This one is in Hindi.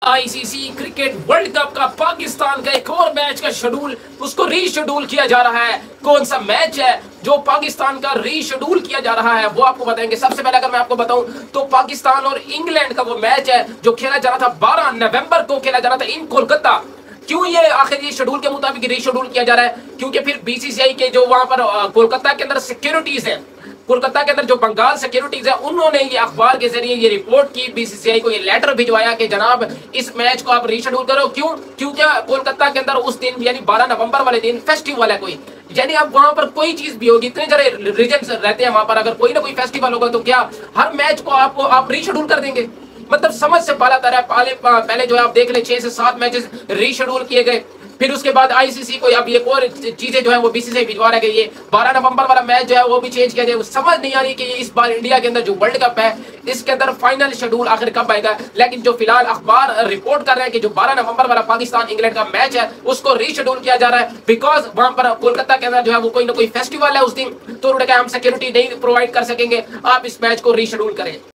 आईसीसी क्रिकेट वर्ल्ड कप का पाकिस्तान का एक और मैच का शेड्यूल उसको रीशेड्यूल किया जा रहा है। कौन सा मैच है जो पाकिस्तान का रीशेड्यूल किया जा रहा है वो आपको बताएंगे। सबसे पहले अगर मैं आपको बताऊं तो पाकिस्तान और इंग्लैंड का वो मैच है जो खेला जा रहा था 12 नवंबर को खेला जा रहा था इन कोलकाता। क्यों ये आखिर ये शेड्यूल के मुताबिक रीशेड्यूल किया जा रहा है? क्योंकि फिर बीसीसीआई के जो वहां पर कोलकाता के अंदर सिक्योरिटीज है, कोलकाता के अंदर जो बंगाल सिक्योरिटीज है, उन्होंने ये अखबार के जरिए ये रिपोर्ट की, बीसीसीआई को ये लेटर भिजवाया कि जनाब इस मैच को आप रीशेड्यूल करो। क्यों? क्योंकि कोलकाता के अंदर उस दिन यानी 12 नवंबर वाले दिन फेस्टिवल है कोई, यानी अब वहां पर कोई चीज भी होगी, इतने सारे रीजन रहते हैं वहां पर, अगर कोई ना कोई फेस्टिवल होगा तो क्या हर मैच को आप रीशेड्यूल कर देंगे? मतलब समझ से बाला तरह पहले जो है आप देख ले 6 से 7 मैचेस रीशेड्यूल किए गए। फिर उसके बाद आईसीसी को अब ये और चीजें जो है वो बीसीसीआई भिजवा रहे ये 12 नवंबर वाला मैच जो है वो भी चेंज किया जाए। समझ नहीं आ रही कि इस बार इंडिया के अंदर जो वर्ल्ड कप है इसके अंदर फाइनल शेड्यूल आखिर कब आएगा। लेकिन जो फिलहाल अखबार रिपोर्ट कर रहे हैं कि जो 12 नवंबर वाला पाकिस्तान इंग्लैंड का मैच है उसको रीशेड्यूल किया जा रहा है, बिकॉज वहां पर कोलकाता के अंदर जो है वो कोई ना कोई फेस्टिवल है उस दिन, तो उन्होंने कहा हम सिक्योरिटी नहीं प्रोवाइड कर सकेंगे, आप इस मैच को रीशेड्यूल करें।